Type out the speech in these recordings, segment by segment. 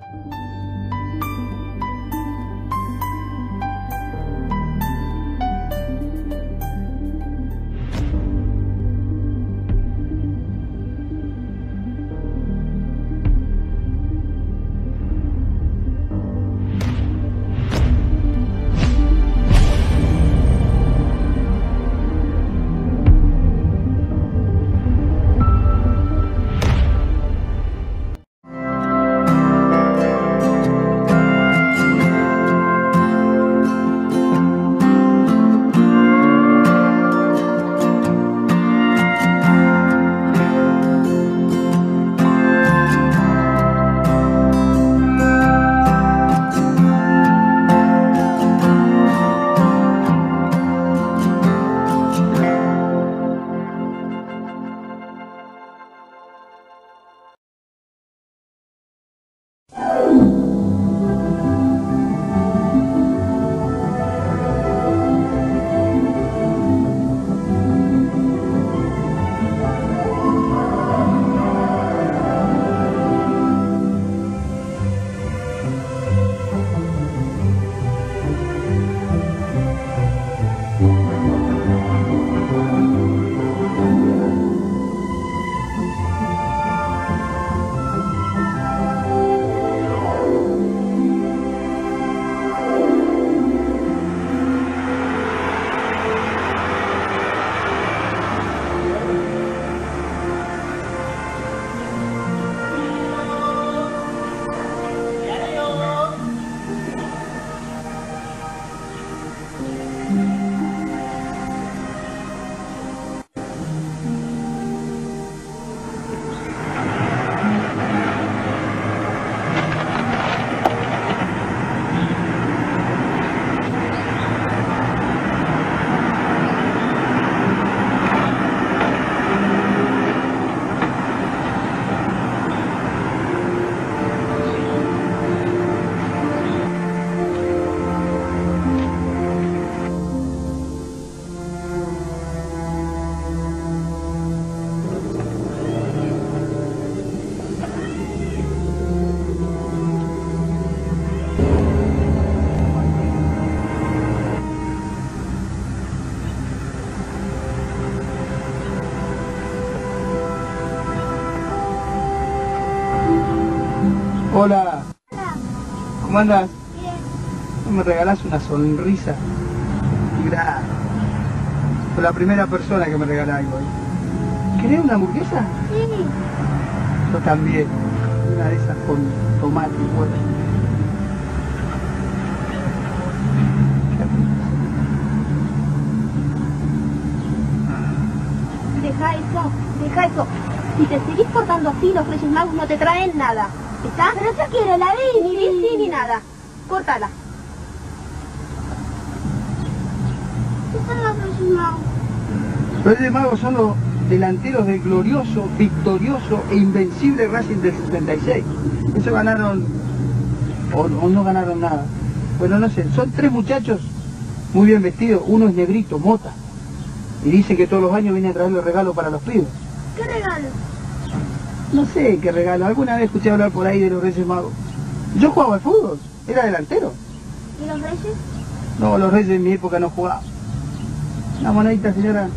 Hola. Hola. ¿Cómo andas? Bien. ¿No me regalás una sonrisa? Gracias. Fue la primera persona que me regala algo hoy. ¿Querés una hamburguesa? Sí. Yo también. Una de esas con tomate y huevo. Qué rico. Deja eso. Si te seguís portando así, los Reyes Magos no te traen nada. ¿Está? Pero yo quiero la bici. Ni bici ni nada. Córtala. ¿Qué son los Reyes Magos? Los Reyes Magos son los delanteros del glorioso, victorioso e invencible Racing del 76. Eso ganaron, o no ganaron nada. Bueno, no sé, son tres muchachos muy bien vestidos. Uno es negrito, Mota. Y dice que todos los años viene a traerle regalos para los pibes. ¿Qué regalo? No sé qué regalo. Alguna vez escuché hablar por ahí de los Reyes Magos. Yo jugaba al fútbol, era delantero. ¿Y los Reyes? No, los Reyes en mi época no jugaban. Una monedita, señorita.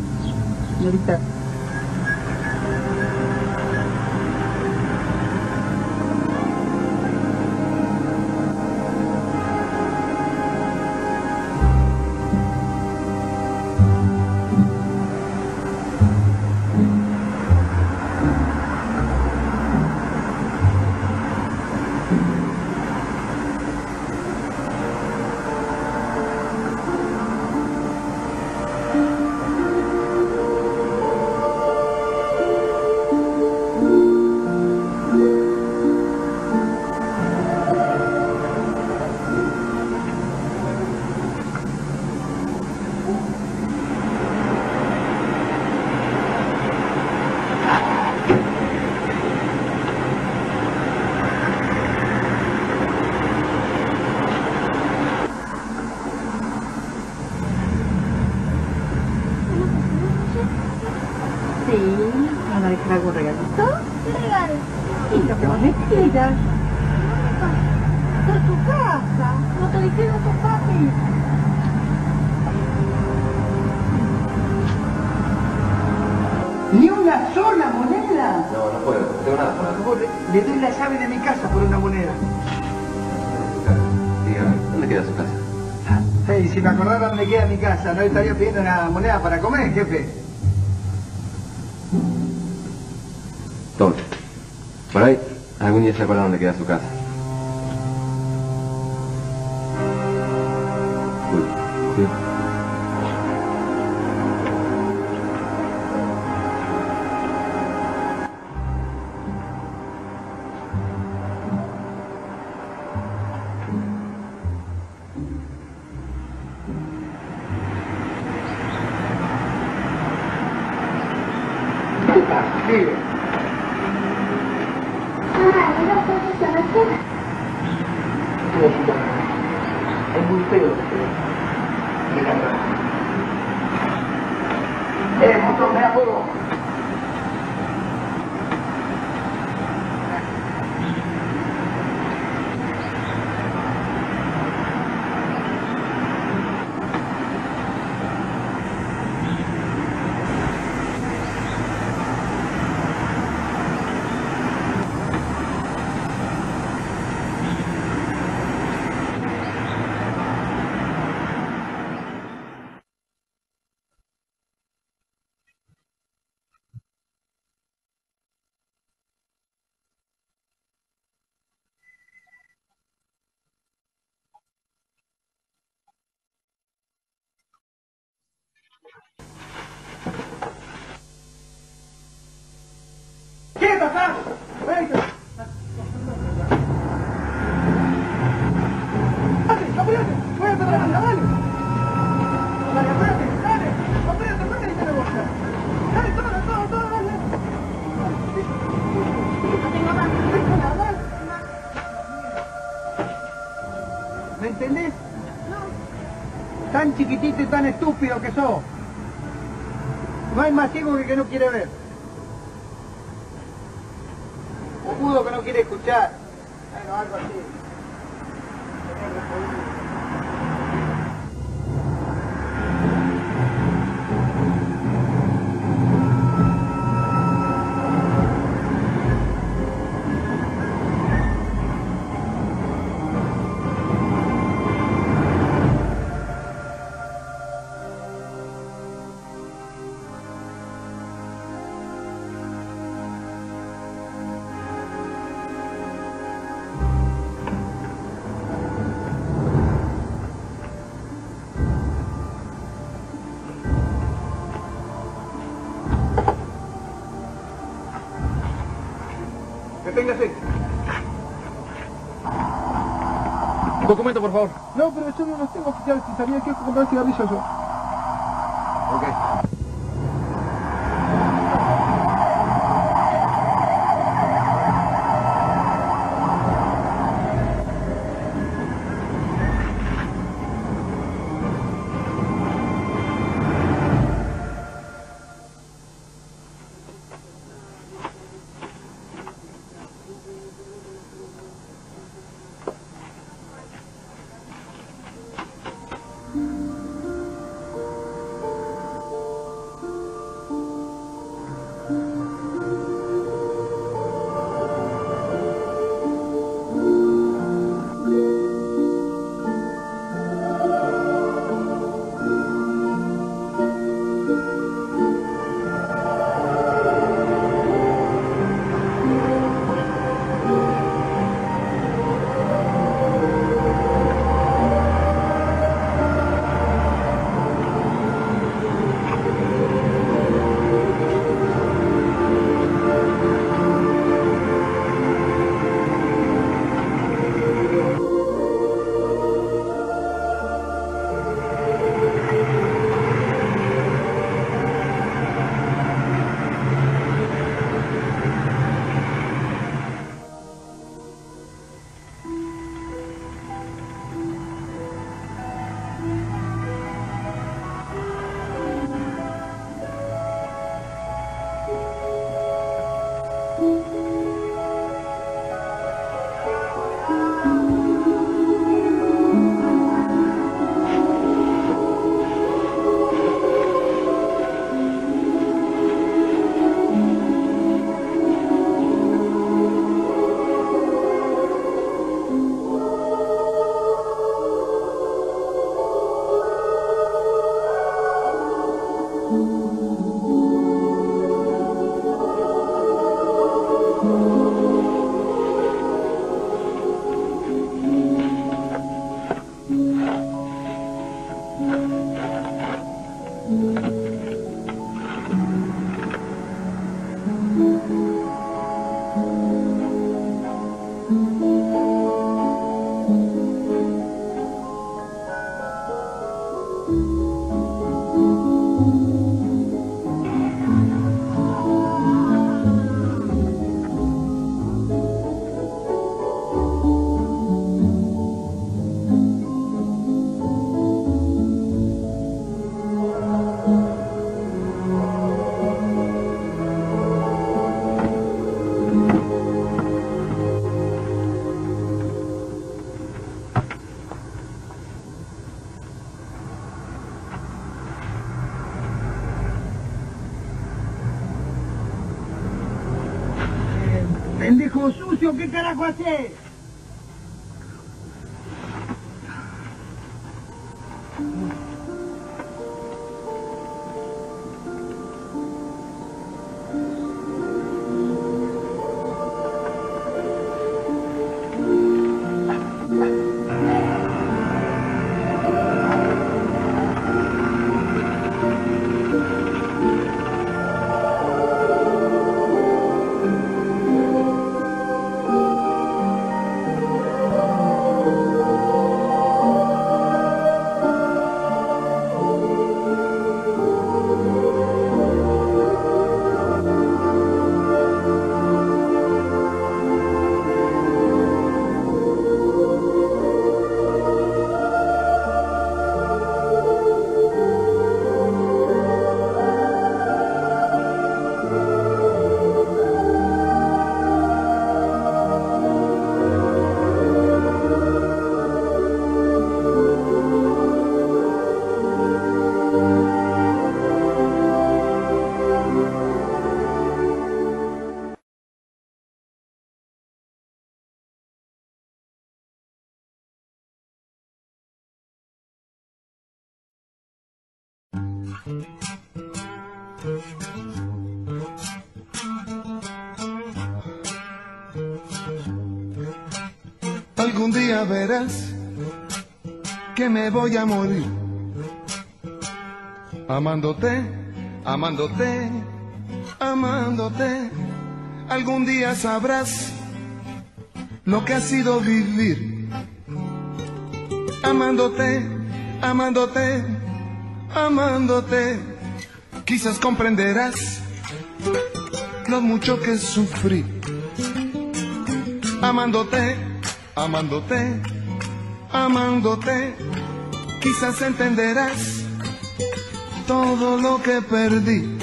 Esta es tu casa. No te dijeron tus papis. ¡Ni una sola moneda! No, no puedo, no tengo nada. Por favor, le doy la llave de mi casa por una moneda. Dígame, ¿dónde queda su casa? Hey, si me acordara dónde queda mi casa, no estaría pidiendo una moneda para comer, jefe. Tome. Por ahí, algún día se acuerda dónde queda su casa. Uy, sí. ¿Qué pasa, pibe? Es muy feo. Motor, me da fuego. ¿Qué pasa? ¡Venga! ¡Dale, apúrate! ¡Voy a tomar la dale! ¡Dale, apúrate! ¡Dale! ¡Apúrate, apúrate y te lo boca! ¡Dale, todo, dale! No tengo más. ¡Dale! ¿Me entendés? No. Tan chiquitito y tan estúpido que sos. No hay más ciego que el que no quiere ver. O mudo que no quiere escuchar. Bueno, algo así. Deténgase. Documento, por favor. No, pero yo no los tengo oficiales. Si salía aquí a comprar cigarrillos yo. Ok. ¡Pendejo sucio! ¿Qué carajo haces? Algún día verás que me voy a morir amándote, amándote, amándote. Algún día sabrás lo que ha sido vivir amándote, amándote, amándote. Quizás comprenderás lo mucho que sufrí amándote, amándote, amándote. Quizás entenderás todo lo que perdí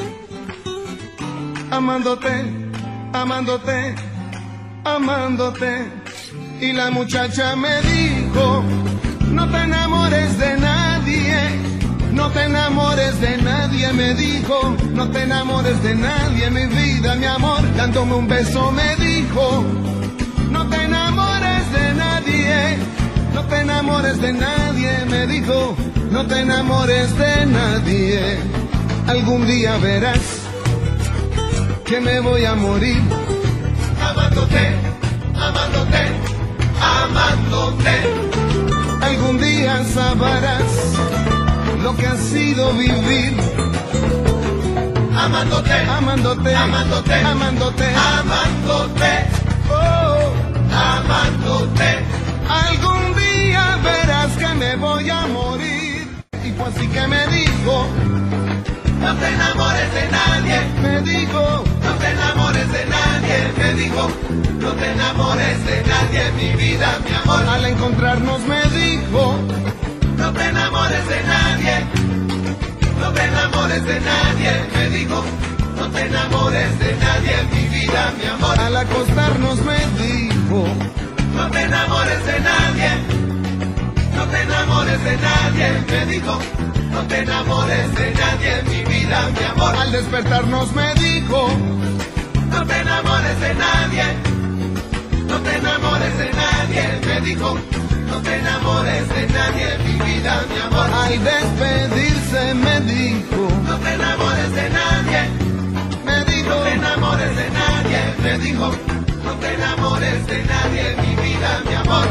amándote, amándote, amándote. Y la muchacha me dijo: no te enamores de nadie, no te enamores de nadie. Me dijo: no te enamores de nadie, mi vida, mi amor. Dándome un beso me dijo: no te enamores de nadie, no te enamores de nadie. Me dijo: no te enamores de nadie. Algún día verás que me voy a morir amándote, amándote, amándote. Algún día sabrás lo que ha sido vivir amándote, amándote, amándote, amándote, amándote, oh, amándote. Algún día verás que me voy a morir. Y fue así que me dijo: no te enamores de nadie. Me dijo: no te enamores de nadie. Me dijo: no te enamores de nadie, mi vida, mi amor. Al encontrarnos me dijo: no te enamores de nadie, no te enamores de nadie. Me dijo: no te enamores de nadie, mi vida, mi amor. Al acostarnos me dijo: no te enamores de nadie, no te enamores de nadie. Me dijo: no te enamores de nadie, mi vida, mi amor. Al despertarnos me dijo: no te enamores de nadie, no te enamores de nadie. Me dijo: no te enamores de nadie, mi vida, mi amor. Al despedirse me dijo: no te enamores de nadie. Me dijo: no te enamores de nadie. Me dijo: no te enamores de nadie, mi vida, mi amor.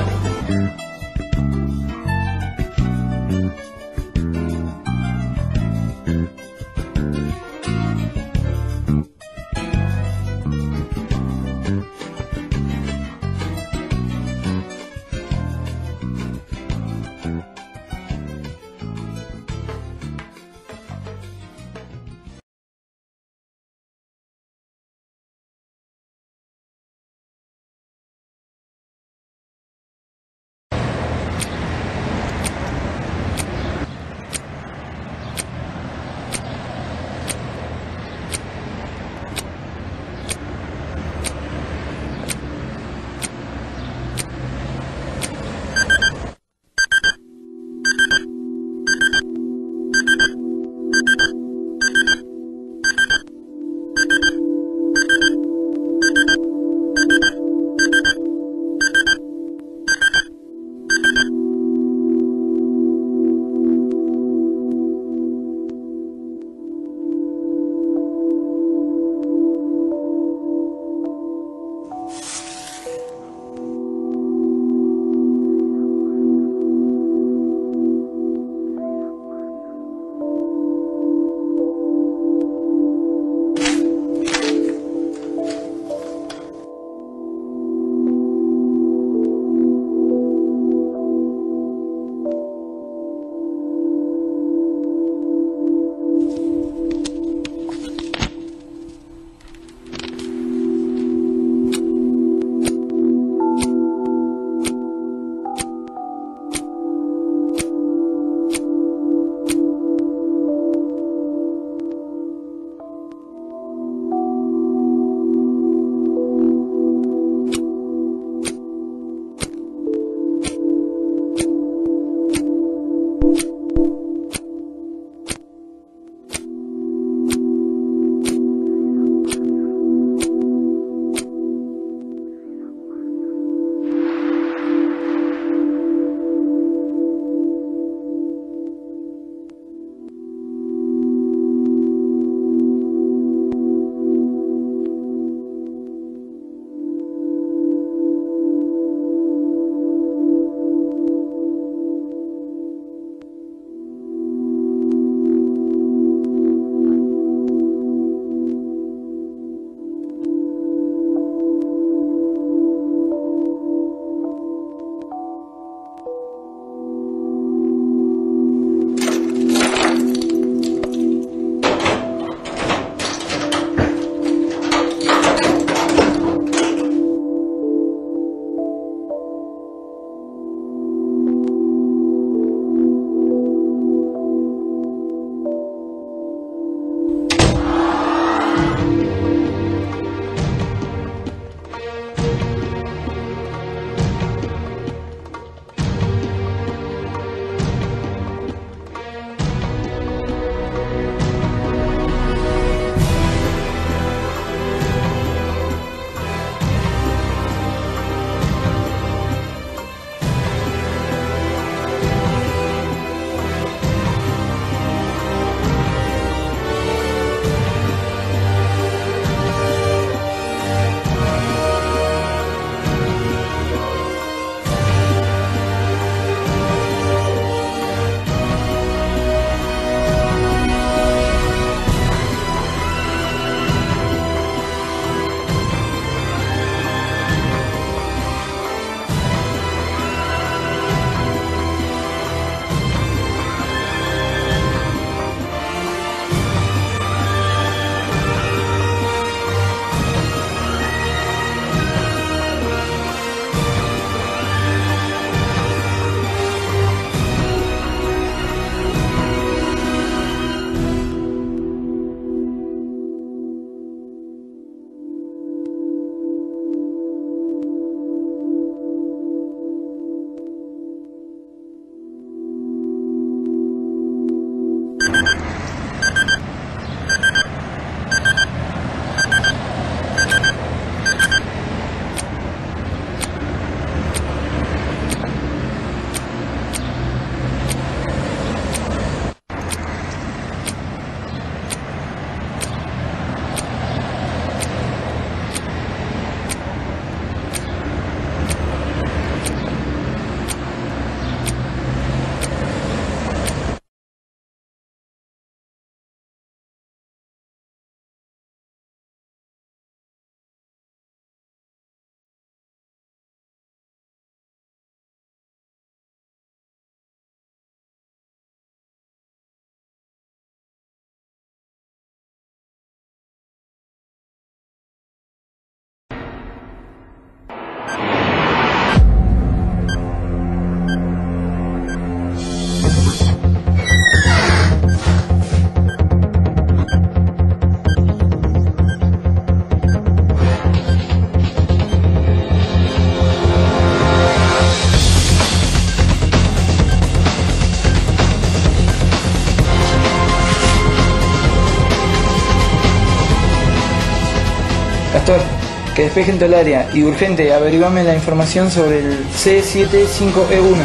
que despejen todo el área y urgente, averiguame la información sobre el C75E1.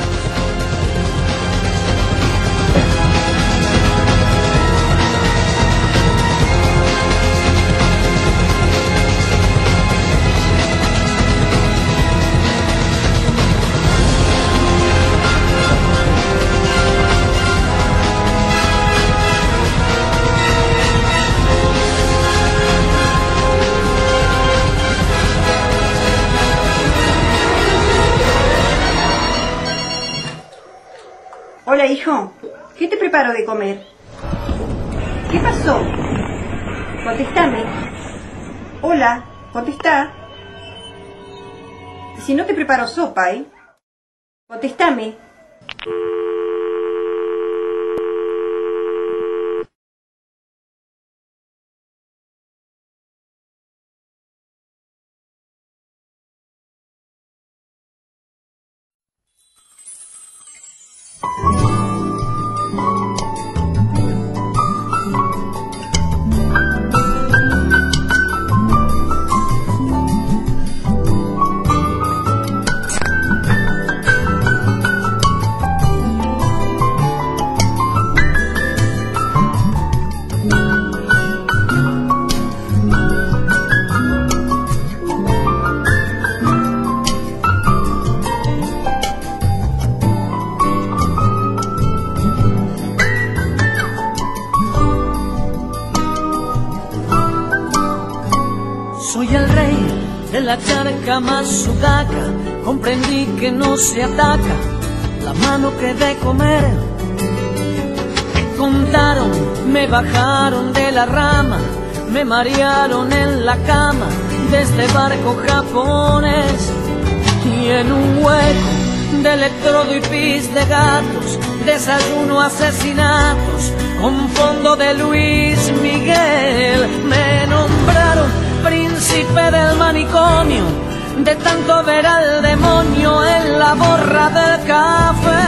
Hola, hijo. ¿Qué te preparo de comer? ¿Qué pasó? Contéstame. Hola, contestá. Y si no te preparo sopa, ¿eh? Contéstame. Soy el rey de la charca más sudaca, comprendí que no se ataca la mano que de comer. Me contaron, me bajaron de la rama, me marearon en la cama de este barco japonés. Y en un hueco de electrodo y pis de gatos, desayuno asesinatos con fondo de Luis Miguel. Me nombraron príncipe del manicomio, de tanto ver al demonio en la borra del café.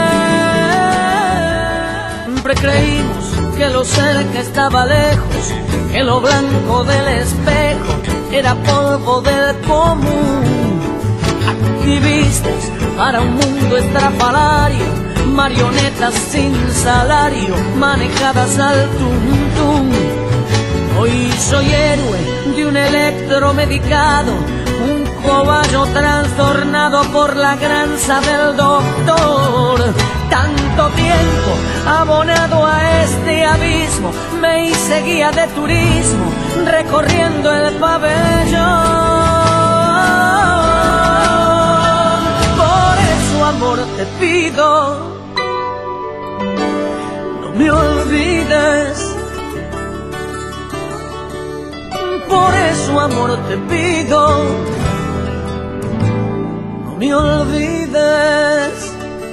Siempre creímos que lo cerca estaba lejos, que lo blanco del espejo era polvo del común. Activistas para un mundo estrafalario, marionetas sin salario, manejadas al tum-tum. Hoy soy héroe de un electromedicado, un cobayo trastornado por la granza del doctor. Tanto tiempo abonado a este abismo, me hice guía de turismo, recorriendo el pabellón. Por eso, amor, te pido, no me olvides. Por eso, amor, te pido, no me olvides.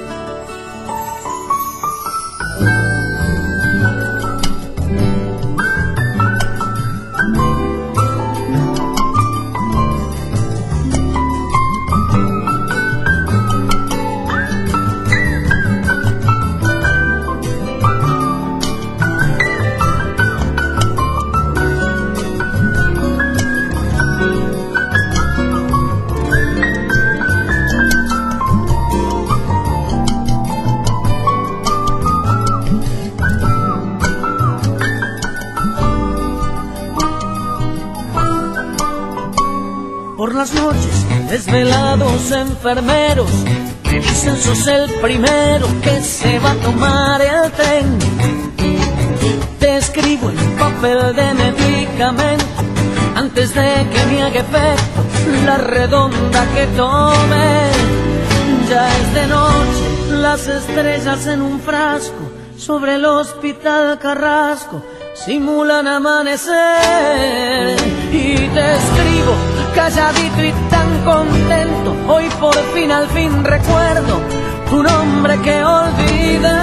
Por las noches, desvelados enfermeros me dicen sos el primero que se va a tomar el tren. Te escribo en papel de medicamento antes de que me haga efecto la redonda que tome. Ya es de noche, las estrellas en un frasco sobre el hospital Carrasco simulan amanecer. Y te escribo calladito y tan contento, hoy por fin al fin recuerdo tu nombre que olvidé.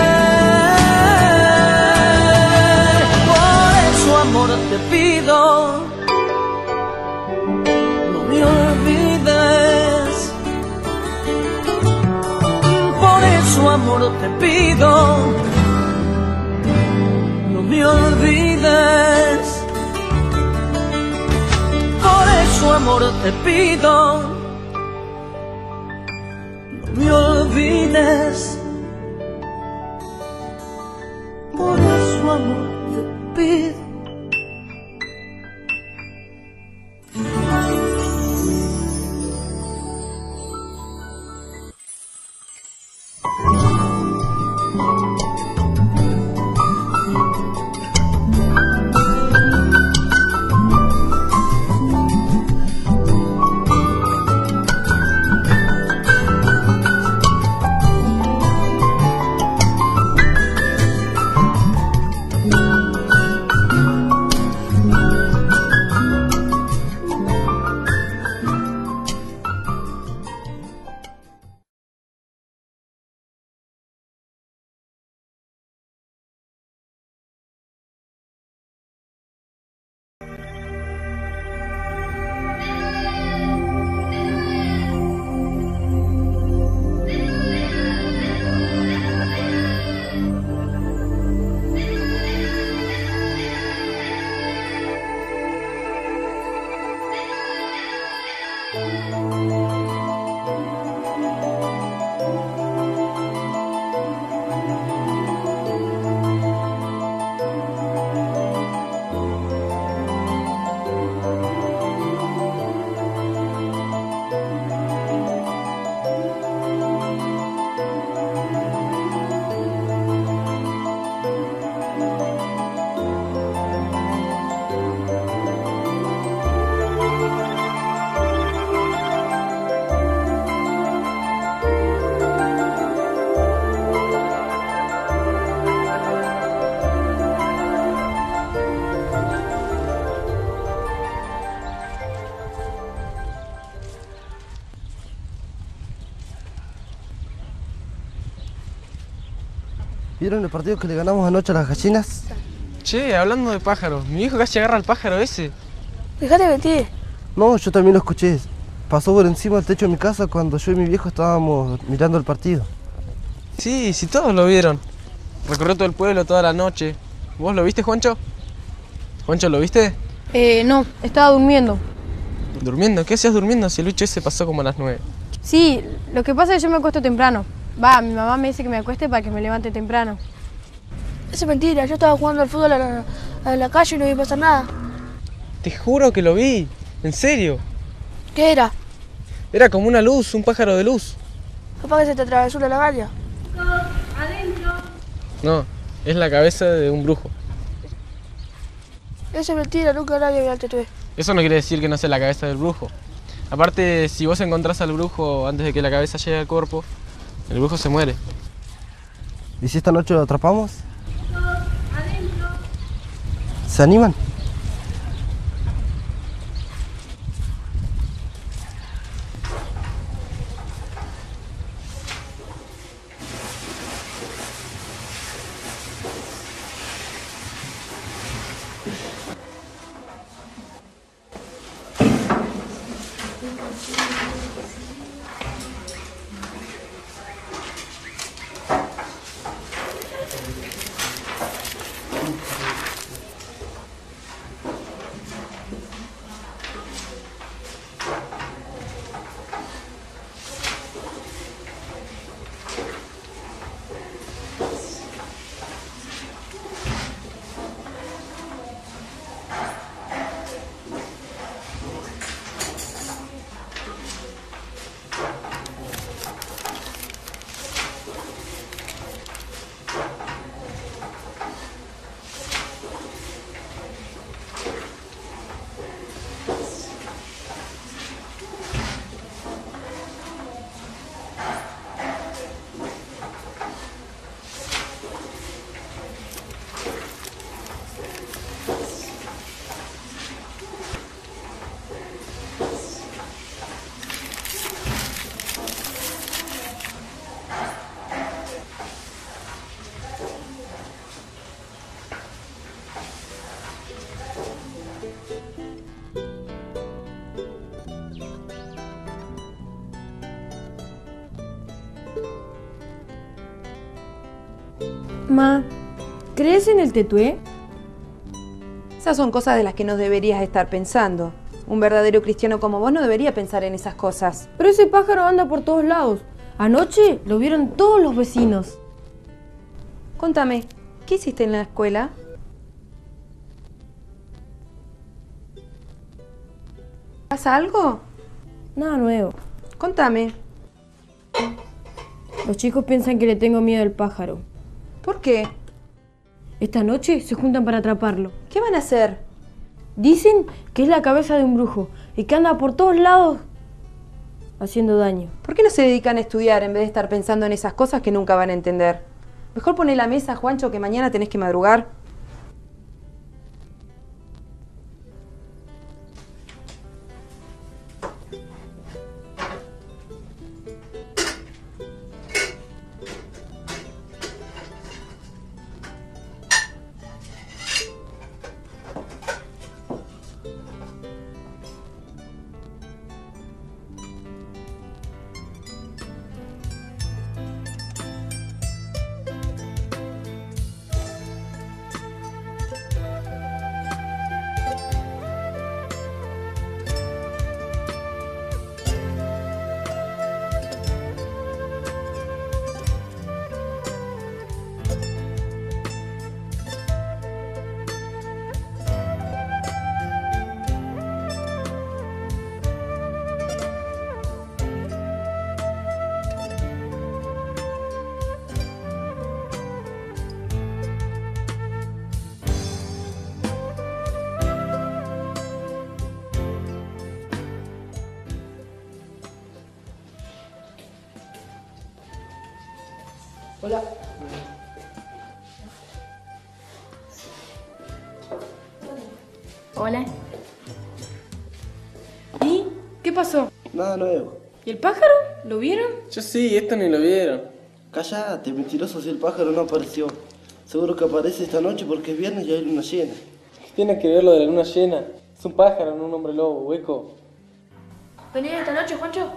Por eso, amor, te pido, no me olvides. Por eso, amor, te pido, no me olvides. Por su amor te pido, no me olvides. Por su amor te pido. ¿Vieron el partido que le ganamos anoche a las gallinas? Che, hablando de pájaros, mi hijo casi agarra al pájaro ese. Dejate mentir. No, yo también lo escuché. Pasó por encima del techo de mi casa cuando yo y mi viejo estábamos mirando el partido. Sí, todos lo vieron. Recorrió todo el pueblo toda la noche. ¿Vos lo viste, Juancho? ¿Juancho, lo viste? No, estaba durmiendo. ¿Durmiendo? ¿Qué hacías durmiendo si el bicho ese pasó como a las 9? Sí, lo que pasa es que yo me acuesto temprano. Va, mi mamá me dice que me acueste para que me levante temprano. Eso es mentira, yo estaba jugando al fútbol a la calle y no vi pasar nada. Te juro que lo vi, en serio. ¿Qué era? Era como una luz, un pájaro de luz. Capaz que se te atravesó la valla. Adentro. No, es la cabeza de un brujo. Eso es mentira, nunca nadie vio al tetué. Eso no quiere decir que no sea la cabeza del brujo. Aparte, si vos encontrás al brujo antes de que la cabeza llegue al cuerpo, el brujo se muere. ¿Y si esta noche lo atrapamos? Adentro. ¿Se animan? Ma, ¿crees en el tetué? Esas son cosas de las que no deberías estar pensando. Un verdadero cristiano como vos no debería pensar en esas cosas. Pero ese pájaro anda por todos lados. Anoche lo vieron todos los vecinos. Contame, ¿qué hiciste en la escuela? ¿Pasa algo? Nada nuevo. Contame. Los chicos piensan que le tengo miedo al pájaro. ¿Por qué? Esta noche se juntan para atraparlo. ¿Qué van a hacer? Dicen que es la cabeza de un brujo y que anda por todos lados haciendo daño. ¿Por qué no se dedican a estudiar en vez de estar pensando en esas cosas que nunca van a entender? Mejor poné la mesa, Juancho, que mañana tenés que madrugar. Hola. Hola. ¿Y qué pasó? Nada nuevo. ¿Y el pájaro? ¿Lo vieron? Yo sí, esto ni lo vieron. Cállate, mentiroso, si el pájaro no apareció. Seguro que aparece esta noche porque es viernes y hay luna llena. Tiene que ver lo de la luna llena. Es un pájaro, no un hombre lobo, hueco. ¿Venís esta noche, Juancho?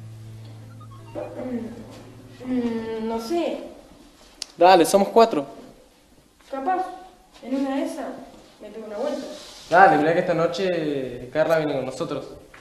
No sé. Dale, somos 4. Capaz. En una de esas me pego una vuelta. Dale, mirá que esta noche Carla viene con nosotros.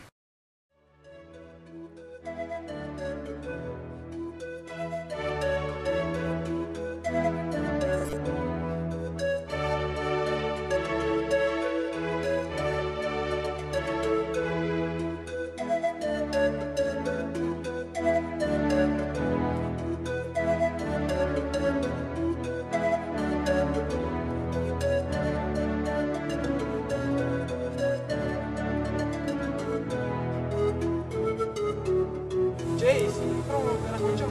Che, ¿sí? ¿Cómo te la escucho?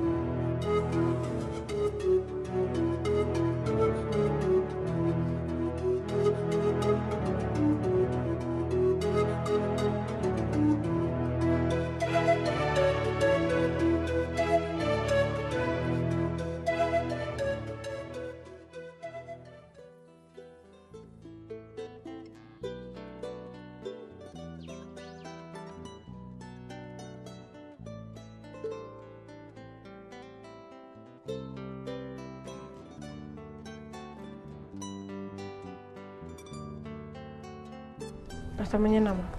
Hasta mañana, mamá.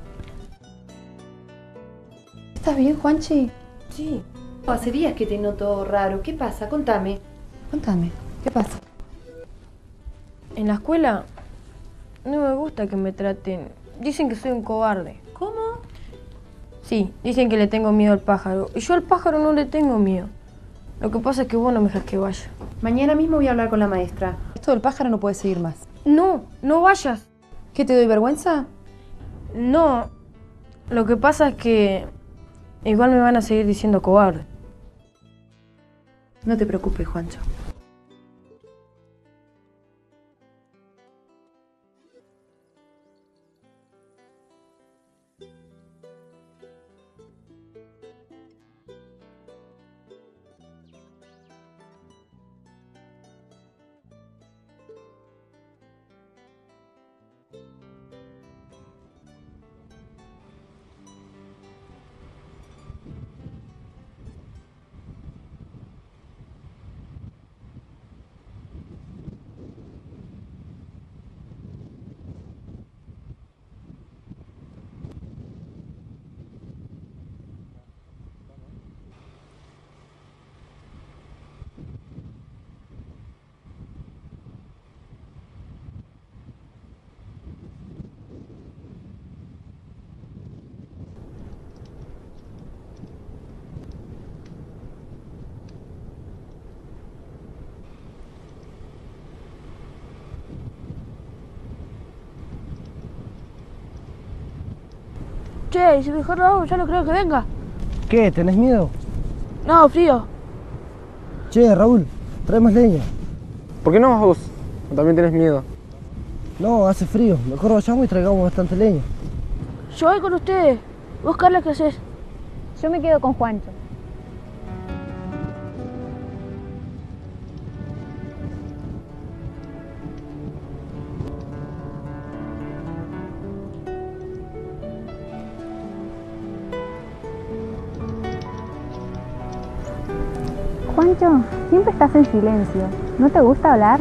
¿Estás bien, Juanchi? Sí. Hace días que te noto raro. ¿Qué pasa? Contame. Contame. ¿Qué pasa? En la escuela no me gusta que me traten. Dicen que soy un cobarde. ¿Cómo? Sí, dicen que le tengo miedo al pájaro. Y yo al pájaro no le tengo miedo. Lo que pasa es que vos no me dejas que vaya. Mañana mismo voy a hablar con la maestra. Esto del pájaro no puede seguir más. No, no vayas. ¿Qué, te doy vergüenza? No. Lo que pasa es que igual me van a seguir diciendo cobarde. No te preocupes, Juancho. Che, ¿y si mejor lo hago? Ya no creo que venga. ¿Qué? ¿Tenés miedo? No, frío. Che, Raúl, trae más leña. ¿Por qué no vas vos? ¿O también tenés miedo? No, hace frío. Mejor vayamos y traigamos bastante leña. Yo voy con ustedes. ¿Vos, Carla, qué haces? Yo me quedo con Juancho. Juancho, siempre estás en silencio. ¿No te gusta hablar?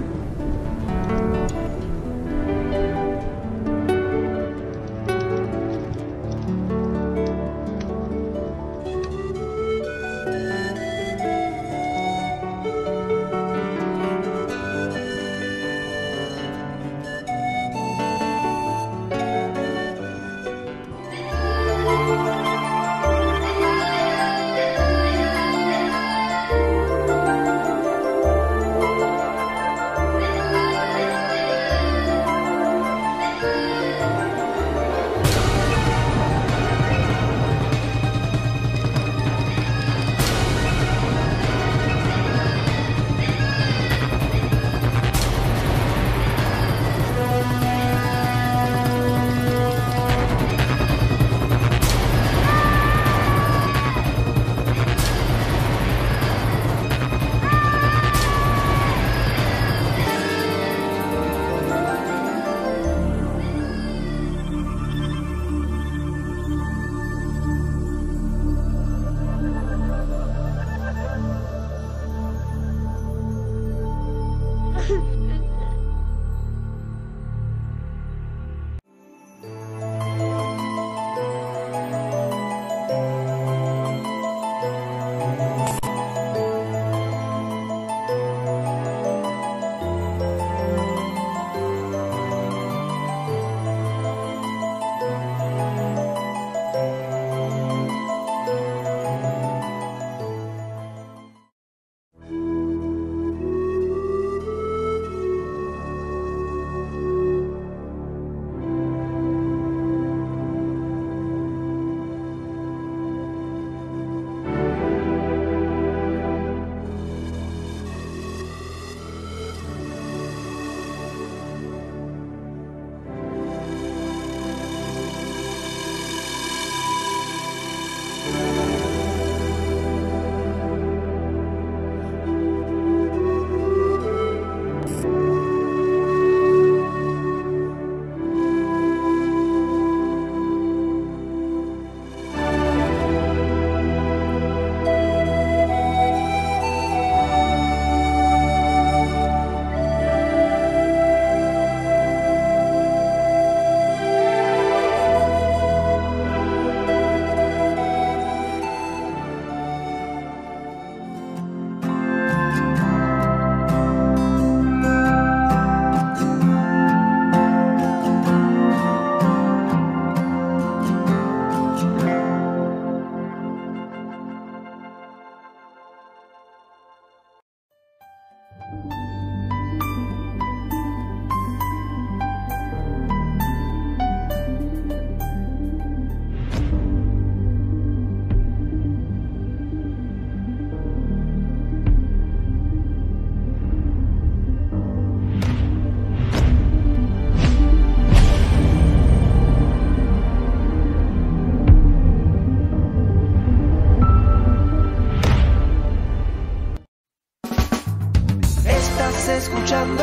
escuchando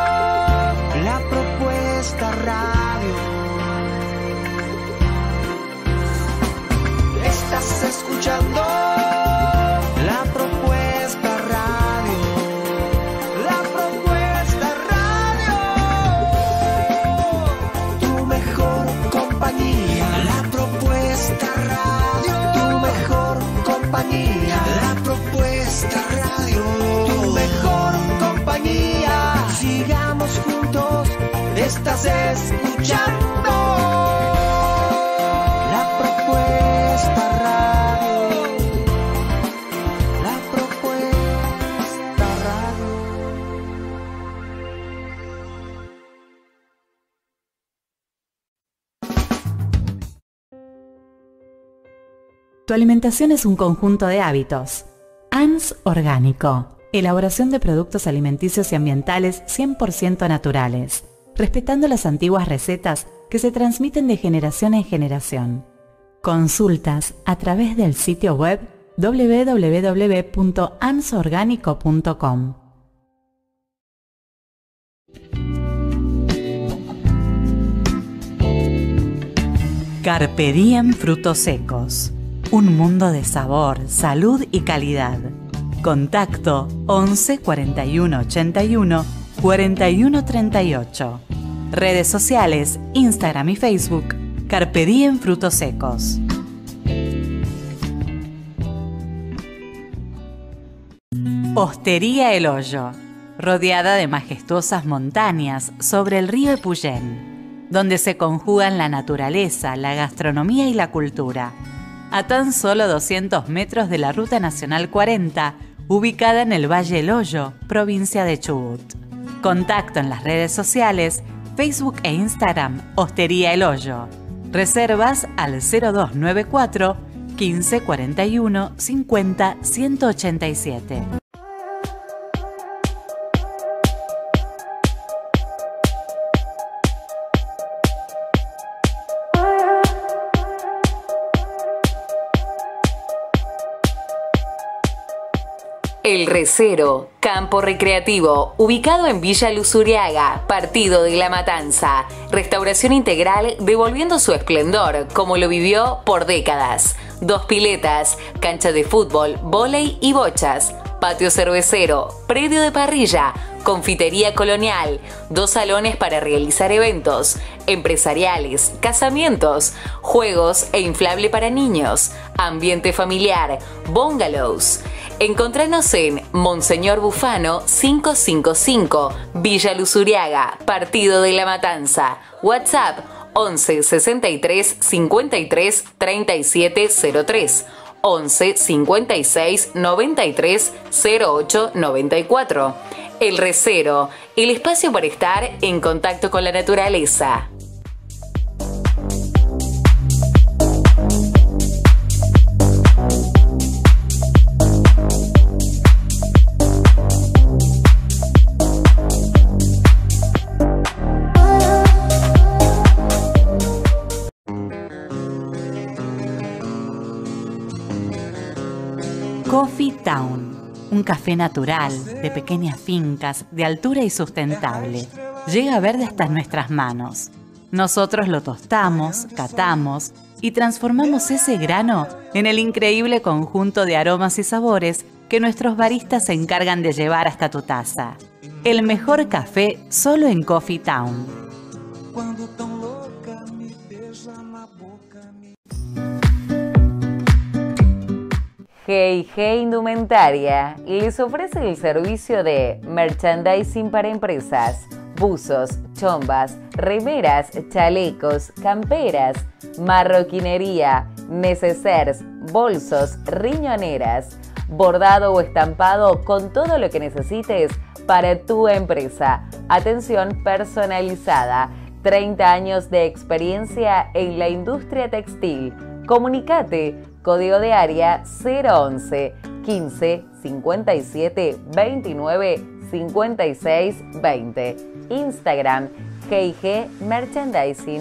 la propuesta radio. Estás escuchando la propuesta radio. La propuesta radio. Tu mejor compañía. La propuesta radio. Tu mejor compañía. La propuesta radio. Tu mejor compañía. Sigamos juntos. Estás escuchando la propuesta radio. La propuesta radio. Tu alimentación es un conjunto de hábitos. ANS Orgánico. Elaboración de productos alimenticios y ambientales 100% naturales, respetando las antiguas recetas que se transmiten de generación en generación. Consultas a través del sitio web www.ansorgánico.com. Carpe Diem Frutos Secos. Un mundo de sabor, salud y calidad. Contacto 11 41 81 41 38. Redes sociales, Instagram y Facebook, Carpe Diem Frutos Secos. Hostería El Hoyo, rodeada de majestuosas montañas sobre el río Epuyén, donde se conjugan la naturaleza, la gastronomía y la cultura. A tan solo 200 metros de la Ruta Nacional 40, ubicada en el Valle El Hoyo, provincia de Chubut. Contacto en las redes sociales, Facebook e Instagram, Hostería El Hoyo. Reservas al 0294 15 41 50 187. El Recero, campo recreativo, ubicado en Villa Luzuriaga, partido de La Matanza. Restauración integral devolviendo su esplendor, como lo vivió por décadas. 2 piletas, cancha de fútbol, vóley y bochas, patio cervecero, predio de parrilla, confitería colonial, 2 salones para realizar eventos empresariales, casamientos, juegos e inflable para niños, ambiente familiar, bungalows. Encontranos en Monseñor Bufano 555, Villa Luzuriaga, partido de La Matanza. WhatsApp 11 63 53 37 03, 11 56 93 08 94. El Recero, el espacio para estar en contacto con la naturaleza. Coffee Town, un café natural, de pequeñas fincas, de altura y sustentable. Llega verde hasta nuestras manos. Nosotros lo tostamos, catamos y transformamos ese grano en el increíble conjunto de aromas y sabores que nuestros baristas se encargan de llevar hasta tu taza. El mejor café solo en Coffee Town. Hey Indumentaria les ofrece el servicio de merchandising para empresas, buzos, chombas, remeras, chalecos, camperas, marroquinería, necesers, bolsos, riñoneras, bordado o estampado con todo lo que necesites para tu empresa. Atención personalizada, 30 años de experiencia en la industria textil. Comunicate. Código de área 011 15 57 29 56 20. Instagram GIG Merchandising.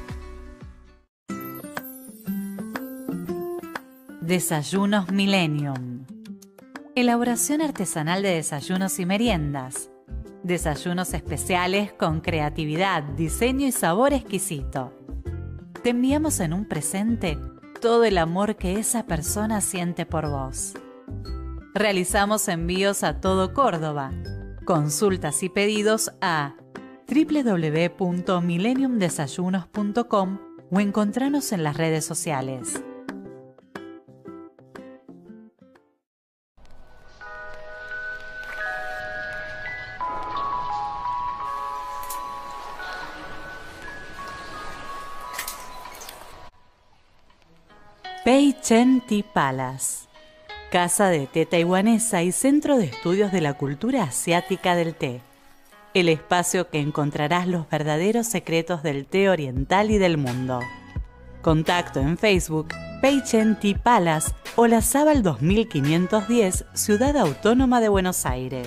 Desayunos Millennium. Elaboración artesanal de desayunos y meriendas. Desayunos especiales con creatividad, diseño y sabor exquisito. Te enviamos en un presente todo el amor que esa persona siente por vos. Realizamos envíos a todo Córdoba. Consultas y pedidos a www.millenniumdesayunos.com o encontranos en las redes sociales. Pei Chen Tea Palace, casa de té taiwanesa y centro de estudios de la cultura asiática del té. El espacio que encontrarás los verdaderos secretos del té oriental y del mundo. Contacto en Facebook, Peichenti Palace, Olazábal 2510, Ciudad Autónoma de Buenos Aires.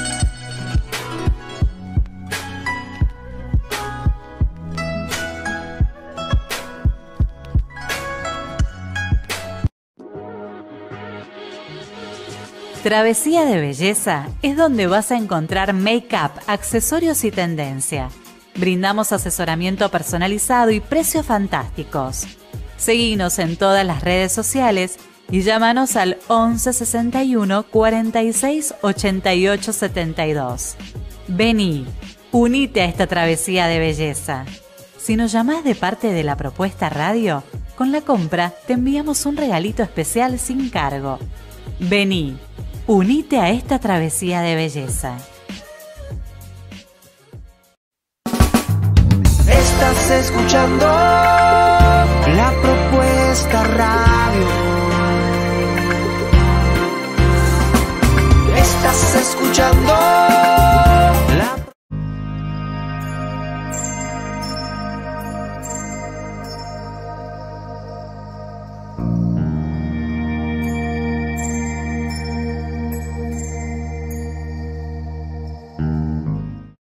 Travesía de Belleza es donde vas a encontrar make-up, accesorios y tendencia. Brindamos asesoramiento personalizado y precios fantásticos. Seguinos en todas las redes sociales y llámanos al 11 61 46 88 72. Vení, unite a esta travesía de belleza. Si nos llamás de parte de la propuesta radio, con la compra te enviamos un regalito especial sin cargo. Vení, unite a esta travesía de belleza. Estás escuchando La Propuesta Radio. Estás escuchando